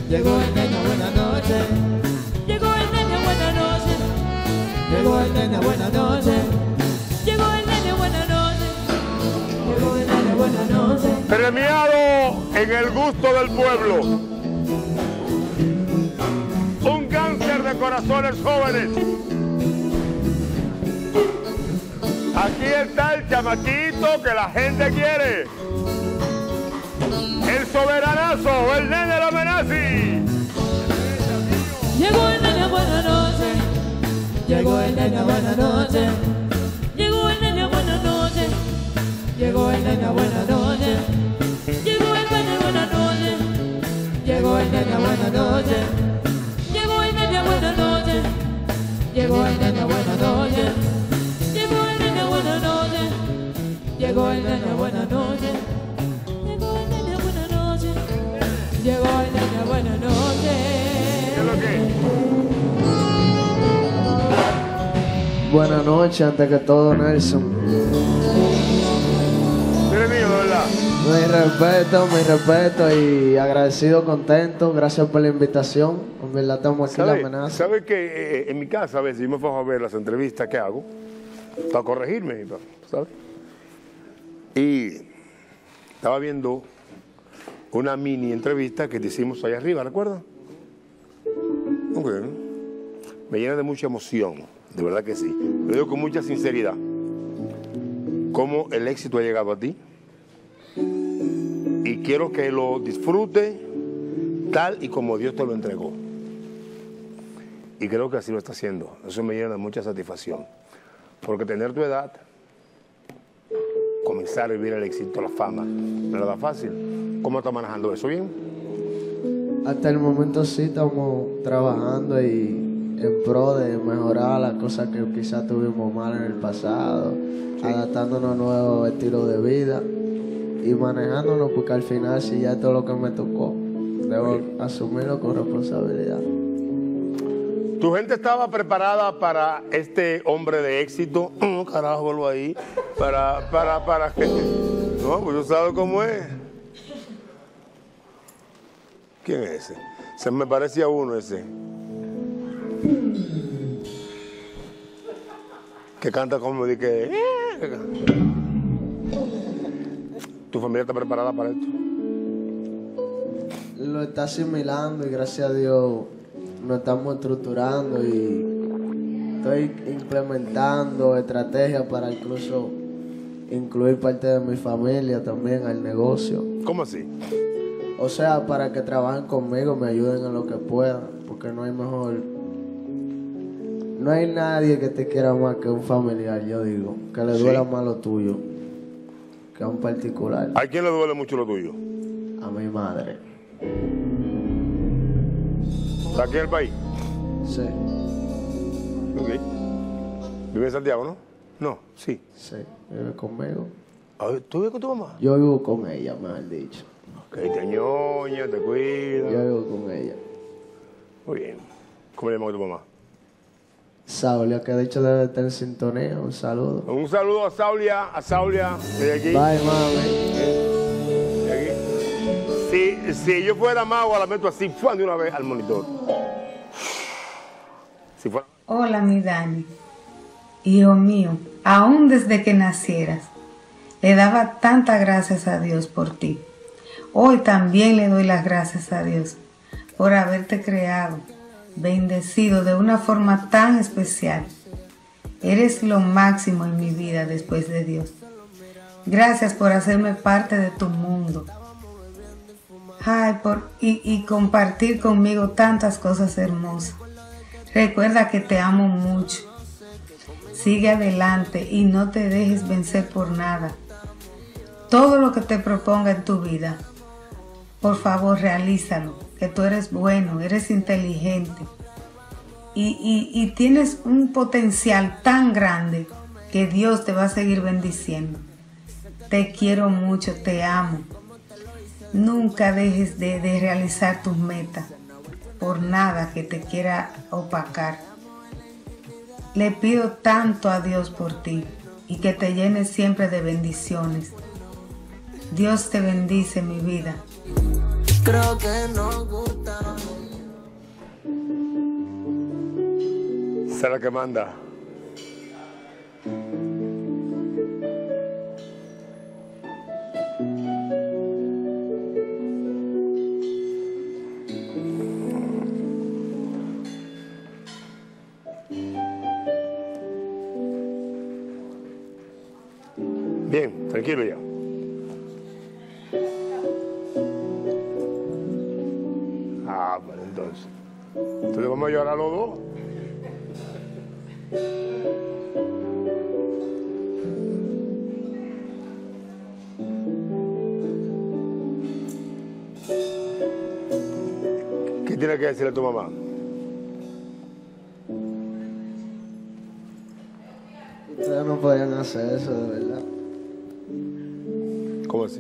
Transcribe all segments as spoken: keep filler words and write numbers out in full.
Llegó el nene, buenas noches. Llegó el nene, buenas noches. Llegó el nene, buenas noches. Llegó el nene, buenas noches. Llegó el nene, buenas noches. Premiado en el gusto del pueblo. Un cáncer de corazones jóvenes. Aquí está el chamaquito que la gente quiere. El soberanazo, el nene Lomenazzi. Llegó el nene, buenas noches. Llegó el nene, buenas noches. Llegó el nene, buenas noches. Llegó el nene, buenas noches. Llegó el nene, buenas noches. Llegó el nene, buenas noches. Llegó el nene, buenas noches. Llegó el nene, buenas noches. Llegó el nene, buenas noches. Llegó el nene, buenas noches. Llegó el nene, buenas noches. Llegó el nene, buenas noches. ¿Qué es lo que? Buenas noches, antes que todo, Nelson. Mire mío, de verdad. Mi respeto, mi respeto y agradecido, contento. Gracias por la invitación. En verdad estamos aquí en la ¿Sabe, amenaza. ¿Sabe que eh, en mi casa a veces yo me pongo a ver las entrevistas que hago para corregirme, ¿sabes? Y estaba viendo una mini entrevista que te hicimos allá arriba, ¿recuerdas? Ok. Me llena de mucha emoción, de verdad que sí. Lo digo con mucha sinceridad. Cómo el éxito ha llegado a ti. Y quiero que lo disfrute tal y como Dios te lo entregó. Y creo que así lo está haciendo. Eso me llena de mucha satisfacción. Porque tener tu edad, comenzar a vivir el éxito, la fama, no es nada fácil. ¿Cómo estás manejando eso? ¿Bien? Hasta el momento sí estamos trabajando y en pro de mejorar las cosas que quizás tuvimos mal en el pasado, sí. Adaptándonos a nuevos estilos de vida y manejándonos, porque al final si ya esto es lo que me tocó, debo sí. asumirlo con responsabilidad. ¿Tu gente estaba preparada para este hombre de éxito? No, carajo, vuelvo ahí. Para, para, para que... No, pues tú sabes cómo es. ¿Quién es ese? Se me parecía uno ese. Que canta como de que... ¿Tu familia está preparada para esto? Lo está asimilando y gracias a Dios nos estamos estructurando y estoy implementando estrategias para incluso incluir parte de mi familia también al negocio. ¿Cómo así? O sea, para que trabajen conmigo, me ayuden en lo que puedan, porque no hay mejor... No hay nadie que te quiera más que un familiar, yo digo, que le duela sí. más lo tuyo que a un particular. ¿A quién le duele mucho lo tuyo? A mi madre. ¿Está aquí en el país? Sí. Ok. ¿Vive en Santiago, no? No, sí. Sí, vive conmigo. ¿Tú vives con tu mamá? Yo vivo con ella, mejor dicho. Ok, te ñoña, te cuida. Yo vivo con ella. Muy bien. ¿Cómo le llamas a tu mamá? Saulia, que de hecho debe estar en sintonía. Un saludo. Un saludo a Saulia, a Saulia, de aquí. Bye, mami. De aquí. Si, si yo fuera mago, la meto así, ¡fua! De una vez al monitor. Si fuera... Hola, mi Dani. Hijo mío, aún desde que nacieras, le daba tantas gracias a Dios por ti. Hoy también le doy las gracias a Dios por haberte creado, bendecido de una forma tan especial. Eres lo máximo en mi vida después de Dios. Gracias por hacerme parte de tu mundo. Ay, por, y, y compartir conmigo tantas cosas hermosas. Recuerda que te amo mucho. Sigue adelante y no te dejes vencer por nada. Todo lo que te proponga en tu vida, por favor, realízalo. Que tú eres bueno, eres inteligente y, y, y tienes un potencial tan grande que Dios te va a seguir bendiciendo. Te quiero mucho, te amo. Nunca dejes de, de realizar tus metas por nada que te quiera opacar. Le pido tanto a Dios por ti y que te llene siempre de bendiciones. Dios te bendice, mi vida. Creo que nos gusta. Esa es la que manda. Bien, tranquilo ya. Ah, bueno, entonces. Entonces vamos a llorar los dos. ¿Qué tienes que decirle a tu mamá? Ustedes no podían hacer eso, de verdad. ¿Cómo así?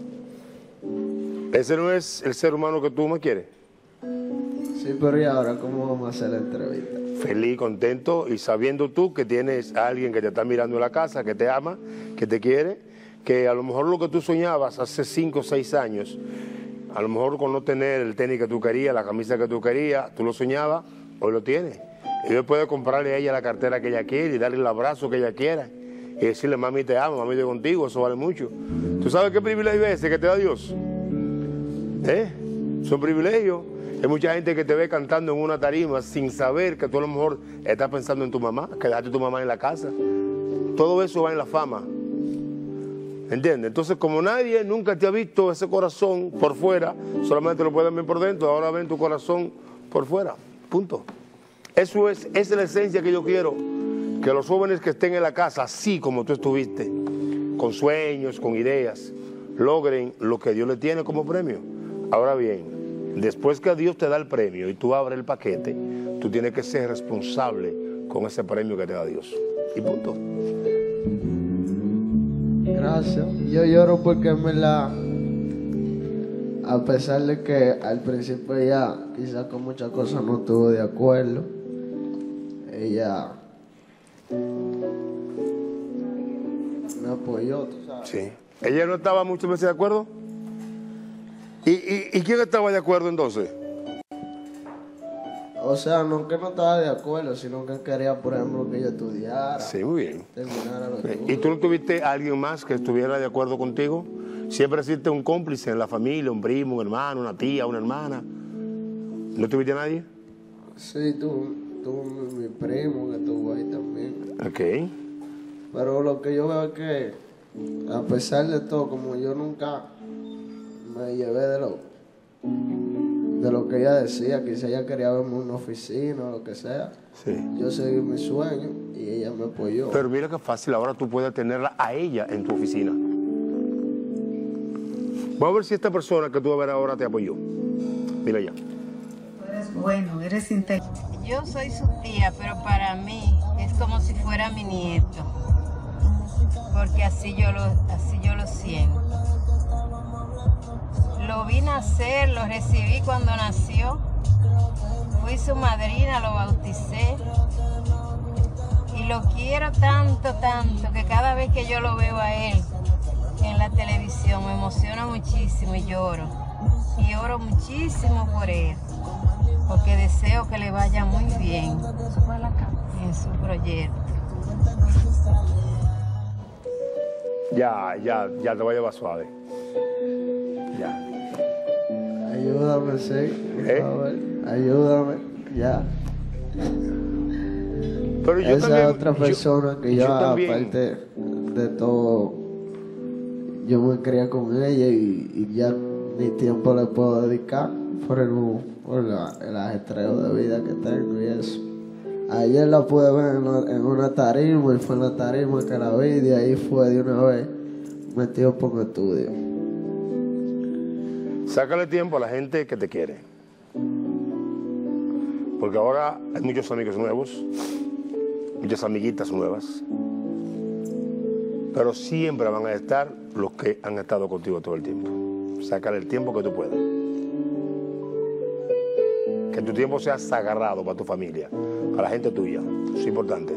¿Ese no es el ser humano que tú más quieres? Sí, pero ¿y ahora cómo vamos a hacer la entrevista? Feliz, contento y sabiendo tú que tienes a alguien que te está mirando en la casa, que te ama, que te quiere, que a lo mejor lo que tú soñabas hace cinco o seis años, a lo mejor con no tener el tenis que tú querías, la camisa que tú querías, tú lo soñabas, hoy lo tienes. Y hoy puedes comprarle a ella la cartera que ella quiere y darle el abrazo que ella quiera y decirle, mami te amo, mami estoy contigo, eso vale mucho. ¿Tú sabes qué privilegio es ese que te da Dios? ¿Eh? Son privilegios. Hay mucha gente que te ve cantando en una tarima sin saber que tú a lo mejor estás pensando en tu mamá, que dejaste a tu mamá en la casa. Todo eso va en la fama. ¿Entiendes? Entonces, como nadie nunca te ha visto ese corazón por fuera, solamente lo pueden ver por dentro, ahora ven tu corazón por fuera. Punto. Eso es, esa es la esencia que yo quiero. Que los jóvenes que estén en la casa, así como tú estuviste, con sueños, con ideas, logren lo que Dios le tiene como premio. Ahora bien, después que Dios te da el premio y tú abres el paquete, tú tienes que ser responsable con ese premio que te da Dios. Y punto. Gracias. Yo lloro porque en verdad, a pesar de que al principio ella quizás con muchas cosas no estuvo de acuerdo, ella me apoyó, tú sabes. Sí. ¿Ella no estaba muchas veces de acuerdo? ¿Y, y, ¿Y quién estaba de acuerdo entonces? O sea, no que no estaba de acuerdo, sino que quería, por ejemplo, que yo estudiara. Sí, muy bien. Terminara los ¿Y estudios. tú no tuviste a alguien más que estuviera de acuerdo contigo? Siempre existe un cómplice en la familia, un primo, un hermano, una tía, una hermana. ¿No tuviste a nadie? Sí, tuvo, tuvo mi, mi primo que estuvo ahí también. Ok. Pero lo que yo veo es que, a pesar de todo, como yo nunca me llevé de lo, de lo que ella decía, quizá ella quería verme en una oficina o lo que sea, Sí. yo seguí mi sueño y ella me apoyó. Pero mira qué fácil, ahora tú puedes tenerla a ella en tu oficina. Vamos a ver si esta persona que tú vas a ver ahora te apoyó. Mira ya. Tú eres bueno, eres inteligente. Yo soy su tía, pero para mí es como si fuera mi nieto, porque así yo lo, así yo lo siento. Lo vi nacer, lo recibí cuando nació, fui su madrina, lo bauticé y lo quiero tanto, tanto, que cada vez que yo lo veo a él en la televisión me emociona muchísimo y lloro. Y oro muchísimo por él, porque deseo que le vaya muy bien en su proyecto. Ya, ya, ya te voy a llevar suave. Ya. Ayúdame, sí, por ¿Eh? favor, ayúdame, ya. Pero yo Esa también, es otra persona yo- que yo, yo también- aparte de todo, yo me crié con ella y, y ya ni tiempo le puedo dedicar por el, por la- el ajetreo de vida que tengo y eso. Ayer la pude ver en, la- en una tarima y fue en la tarima que la vi y de ahí fue de una vez metido por un estudio. Sácale tiempo a la gente que te quiere. Porque ahora hay muchos amigos nuevos, muchas amiguitas nuevas. Pero siempre van a estar los que han estado contigo todo el tiempo. Sácale el tiempo que tú puedas. Que tu tiempo sea sagrado para tu familia, para la gente tuya. Eso es importante.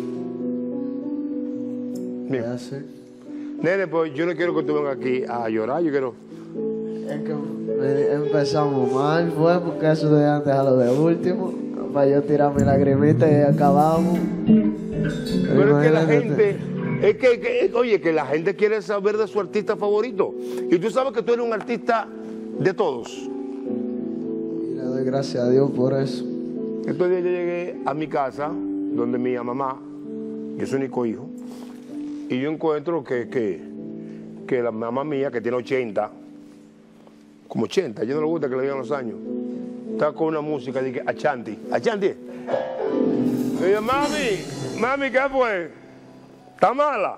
Bien. Ya sé. Nene, pues yo no quiero que tú vengas aquí a llorar, yo quiero... Es que me- empezamos mal, fue porque eso de antes a lo de último, para yo tirar mi lagrimita y acabamos. Pero es que la gente, es que, que, oye, que la gente quiere saber de su artista favorito. Y tú sabes que tú eres un artista de todos. Y le doy gracias a Dios por eso. Estos días yo llegué a mi casa, donde mi mamá, yo soy único hijo, y yo encuentro que, que, que la mamá mía, que tiene ochenta, como ochenta, yo no le gusta que le digan los años, está con una música de que Achanti, Achanti. Y yo, mami, mami, ¿qué fue? ¿Está mala?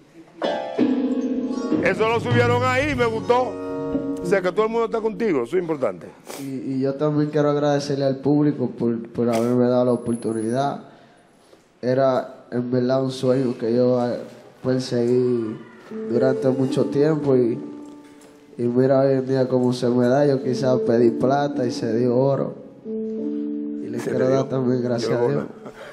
Eso lo subieron ahí, me gustó. O sea, que todo el mundo está contigo, eso es importante. Y, y yo también quiero agradecerle al público por, por haberme dado la oportunidad. Era en verdad un sueño que yo perseguí durante mucho tiempo y, y mira hoy en día cómo se me da. Yo quizás pedí plata y se dio oro. Y le quiero dar también gracias a Dios.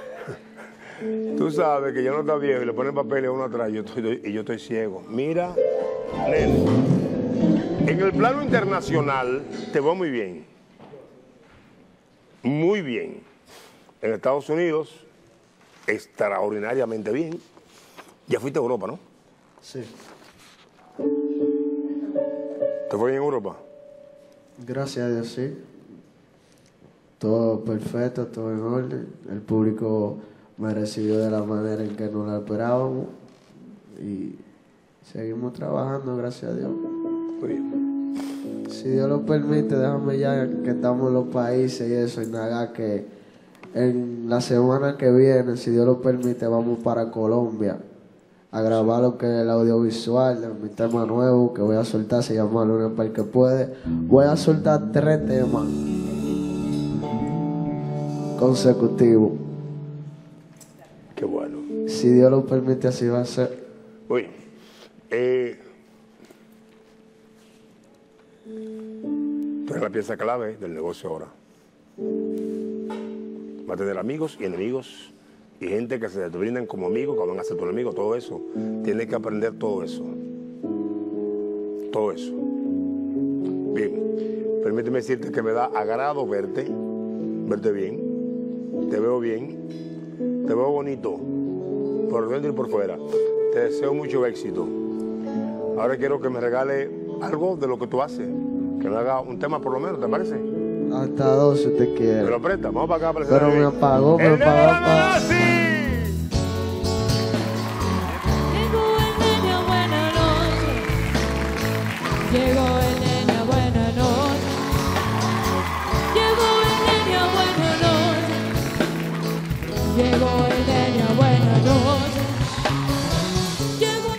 Tú sabes que yo no está viejo y le ponen papeles uno atrás yo estoy, y yo estoy ciego. Mira, nene, en el plano internacional te va muy bien. Muy bien. En Estados Unidos, extraordinariamente bien. Ya fuiste a Europa, ¿no? Sí. ¿Te fue bien en Europa? Gracias a Dios, sí. Todo perfecto, todo en orden. El público me recibió de la manera en que no la esperábamos y seguimos trabajando, gracias a Dios. Muy bien. Si Dios lo permite, déjame ya que estamos en los países y eso, y nada, que en la semana que viene, si Dios lo permite, vamos para Colombia a grabar lo que es el audiovisual de mi tema nuevo que voy a soltar, se llama Luna para el que puede. Voy a soltar tres temas consecutivos. Qué bueno. Si Dios lo permite, así va a ser. Oye, eh, tú eres la pieza clave del negocio ahora. Va a tener amigos y enemigos y gente que se te brindan como amigos, que van a ser tu enemigo, todo eso. Tienes que aprender todo eso. Todo eso. Bien, permíteme decirte que me da agrado verte, verte bien, te veo bien, te veo bonito, por dentro y por fuera. Te deseo mucho éxito. Ahora quiero que me regale algo de lo que tú haces, que me haga un tema por lo menos, ¿te parece? Hasta dos si usted quiere. Me lo presta, vamos para acá para el Pero me apagó, me ¡El apagó. Nene Ganassi! Llegó el nene, buena noche. Llegó el nene, buena noche. Llegó el nene, buena noche. Llegó el nene, buena noche. Llegó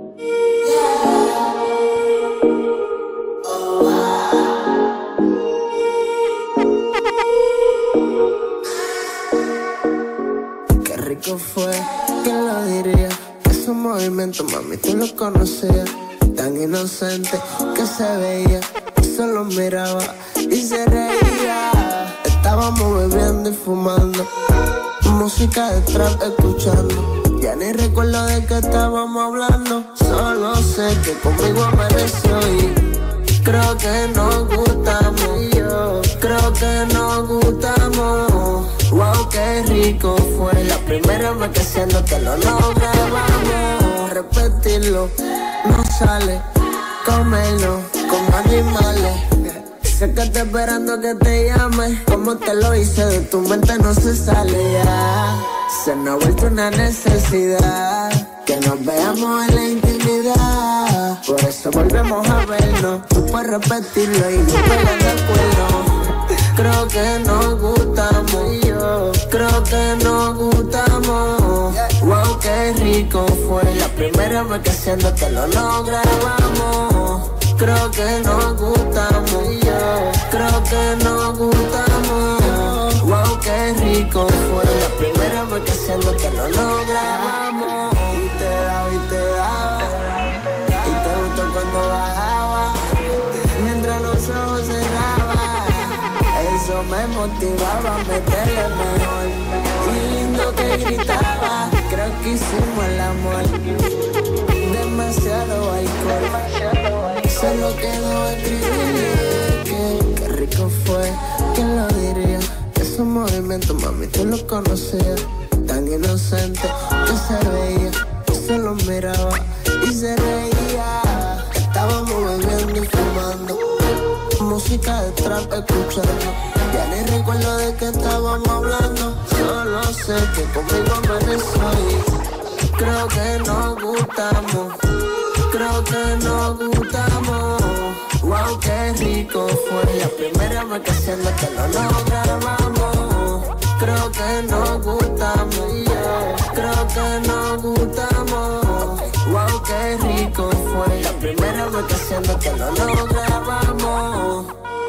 Qué rico fue, ¿quién lo diría? Ese movimiento, mami, tú lo conocías. Tan inocente que se veía, solo miraba y se reía. Estábamos bebiendo y fumando, música de trap escuchando. Ya ni recuerdo de qué estábamos hablando, solo sé que conmigo amaneció y creo que nos gustamos. Y yo creo que nos gustamos. Wow, qué rico fue la primera vez que siendo que lo logramos. Repetirlo no sale, comerlo como animales. Sé que estoy esperando que te llame, como te lo hice de tu mente no se sale ya. Se nos ha vuelto una necesidad que nos veamos en la intimidad. Por eso volvemos a vernos, tú puedes repetirlo y yo pegando el cuerno. Creo que nos gustamos y yo creo que nos gustamos. Wow, qué rico fue la primera vez que siendo que lo logramos. Creo que nos gustamos y yo creo que nos gustamos. Wow, qué rico fue la primera vez que siendo que lo logramos. Y te daba y te daba y te gustó cuando bajaba mientras los ojos cerraban. Eso me motivaba a meterle mejor. Y lindo que gritaba, creo que hicimos el amor. Demasiado alcohol, solo quedó escribirle que qué rico fue, ¿quién lo diría? Esos movimientos, conocía, tan inocente que se veía, solo miraba y se reía. Estábamos bebiendo y fumando, música de trap escuchando. Ya ni recuerdo de qué estábamos hablando, solo sé que conmigo amaneció y creo que nos gustamos, creo que nos gustamos. Wow, qué rico fue la primera vez que haciendo que no nos grabamos. Creo que nos gustamos, yeah. Creo que nos gustamos. Wow, qué rico fue la primera vez que haciendo que no nos grabamos.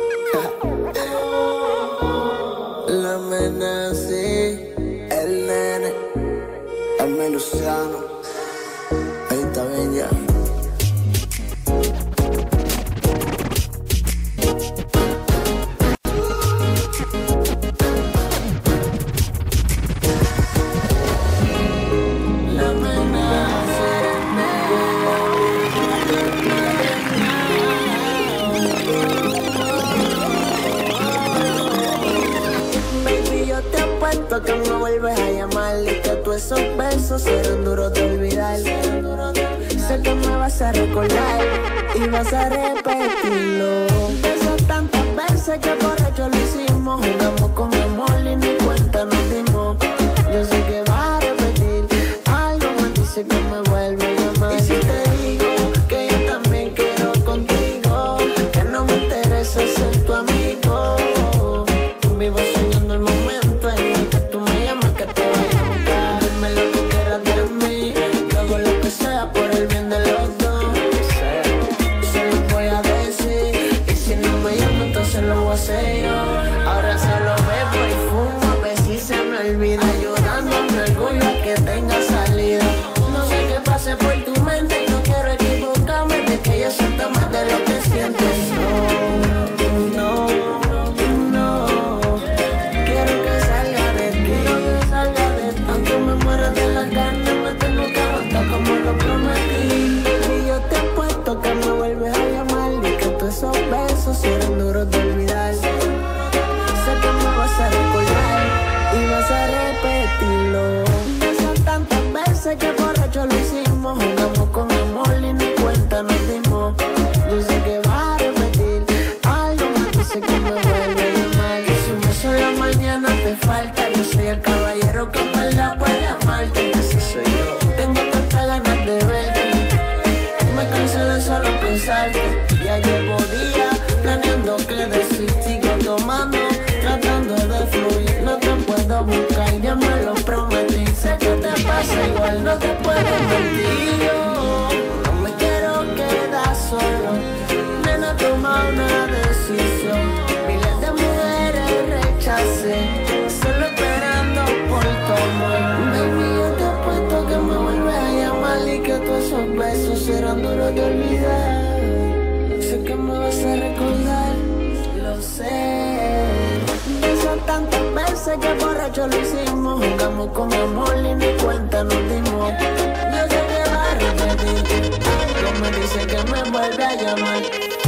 La amenaza, el nene, el Meluciano. Ahí está bien ya. Que me vuelves a llamar y que tú esos besos serán duros de olvidar. Sé que me vas a recordar y vas a repetirlo. Esas tantas veces que borracho lo hicimos, jugamos con mi amor y ni cuenta nos dimos. Yo sé que vas a repetir, algo me dice que me vuelve a llamar. Y si te digo que yo también quiero contigo, que no me interesa ser tu amigo, vivo soñando el momento en el que tú me llamas, que te vaya a buscar. Dime lo que quieras de mí, yo hago lo que sea por el bien de los dos. Se lo voy a decir, y si no me llamo entonces lo voy a hacer yo. Ahora solo bebo y fumo, a ver si se me olvida, ayudándome orgullo a que tenga salida. No sé qué pase por tu mente y no quiero equivocarme de que yo siento más de lo que sientes. No, no. Como lo prometí, y yo te apuesto que me vuelves a llamar y que todos esos besos serán duros de olvidar. Sé que me vas a recordar y vas a repetirlo. Esas tantas veces que borracho lo hicimos, jugamos con amor y ni cuenta nos dimos. Yo sé que vas a repetir, algo me dice que me vuelve a llamar. Y si un beso en la mañana te falta, yo soy el caballero que en verdad puede amarte, así soy yo. Ganas de verte, me cansé de solo pensarte. Ya llevo días planeando qué decir, sigo tomando, tratando de fluir. No te puedo buscar, ya me lo prometí. Sé que te pasa igual, no te puedo mentir. Yo no me quiero quedar solo, nena, toma una decisión. Miles de mujeres rechacé, solo esperando por tu amor. Baby, yo te apuesto que me vuelves a llamar y que todos esos besos serán duros de olvidar. Sé que me vas a recordar, lo sé. Esas tantas veces que borracho lo hicimos, jugamos con mi amor y ni cuenta nos dimos. Yo sé que va a repetir, algo me dice que me vuelve a llamar.